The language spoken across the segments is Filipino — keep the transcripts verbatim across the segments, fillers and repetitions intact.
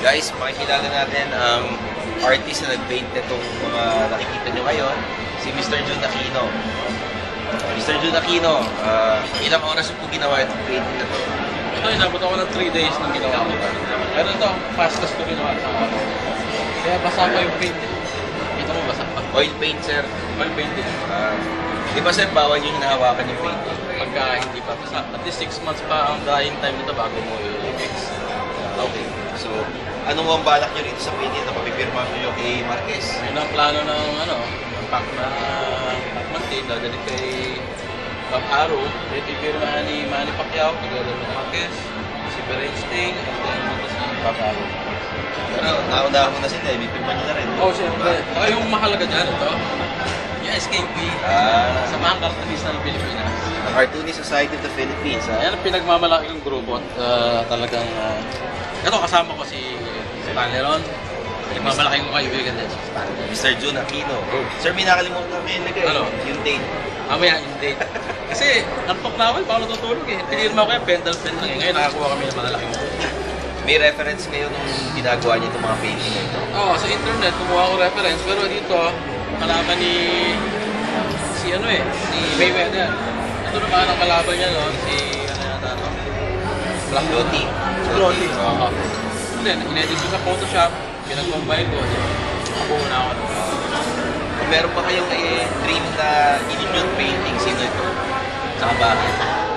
Guys, makikilala natin ang artist na nag-paint nitong mga nakikita nyo ngayon, si Mister Jun Aquino. Mister Jun Aquino, uh, ilang oras po ginawa itong painting na to? Ito, inabot ako ng three days nung ginawa ko. Pero ito, fastest ko ginawa sa ako. Kaya basa pa yung paint. Kita mo, basa pa. Oil paint, sir. Oil painting. Uh, di ba, sir, bawal yung hinahawakan yung painting? Pagka hindi pa basa. At least six months pa ang drying time nito bago mo i-fix. Okay. So, anong ang balak nyo rito sa painting na papipirma nyo yung kay Marquez? Yun ang plano ng ano, ng pack na magtin, dadalik kay Bob Arrow, pipirmahan ni Manny Pacquiao, kagalaw ng Marquez, si Berenstein, and then ito si Bob Arrow. Pero nauna-una na sila, ibipirma nyo na rin. Oo, oh, siyempre. Saka yung mahalaga dyan, ito, yung S K P, ah. sa mga kartonista ng Pilipinas. The Cartoonist Society of the Philippines, ha? Yan ang pinagmamalaki yung grupo at uh, talagang, uh, ito kasama ko si Stanley Ron. Pinagmamalaki yung kaibigan din si Stanley. Mister Jun Aquino. Oh. Sir, may nakalimutan kayo nagay. Ano? Yung date. Mamaya yung date. Kasi, antok na ako eh, paano tutulog eh. Pinirma ko yung pendal pen lang eh. Ngayon nakakuha kami ng malalaking mo. May reference kayo nung ginagawa niyo itong mga painting na ito? Oo, sa internet, kumuha ko reference. Pero dito, kalaban ni si ano eh, si Mayweather. Ito naman ang kalaban niya no, si ano yata ito? Black Loti. Loti. Oo. Then, in-edit ko sa Photoshop, pinag-combine ko. Ako na ako. Kung meron pa kayong eh, dream na inyong painting, sino ito? Sa bahay?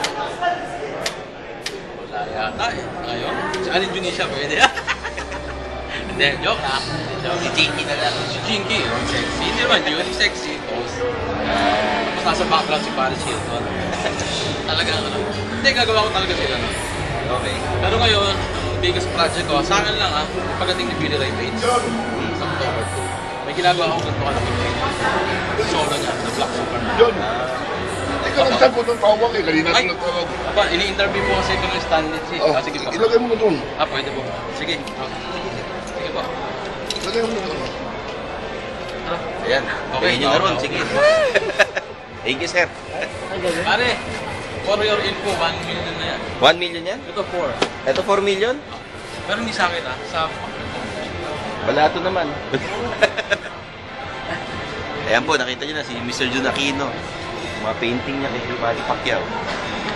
Wala yata eh. Ngayon, si Alin Junisha pwede. Hindi, joke lang. Si Jinky na lang. Si Jinky, yung sexy. Hindi naman yun, yung sexy. Tapos, tapos nasa background si Paris Hilton. Talaga ano. Hindi, gagawa ko talaga sila. No? Okay. Pero ngayon, biggest project ko, sa akin lang ah, pagdating ni Billy Ray Bates, sa October two. May ginagawa akong ganito ka ng solo niya, na Black Superman. Yun. Ikaw ang sagot ng tawag eh, kanina Ay! ko nagtawag. Aba, ini-interview po kasi ito ng Stanley. Oh, Ah, sige po. ilagay mo na doon. Ah, pwede po. Sige. Ah, sige po. Ilagay mo na doon. Tara. Ayan. Okay, Okay, nyo na okay, ron. okay. Sige. Thank you, sir. Pare, for your info, one million na yan. one million yan? Ito, four. Ito four million? Pero hindi sa akin ah, sa Wala ito naman. Ayan po, nakita nyo na si Mister Jun Aquino. Mga painting niya kay Manny Pacquiao.